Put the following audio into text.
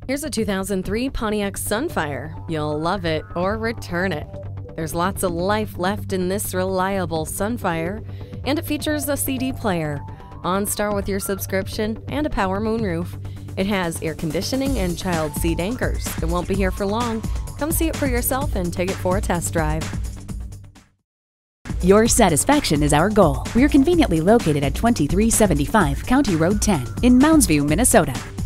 Here's a 2003 Pontiac Sunfire. You'll love it or return it. There's lots of life left in this reliable Sunfire, and it features a CD player, OnStar with your subscription, and a power moonroof. It has air conditioning and child seat anchors. It won't be here for long. Come see it for yourself and take it for a test drive. Your satisfaction is our goal. We're conveniently located at 2375 County Road 10 in Mounds View, Minnesota.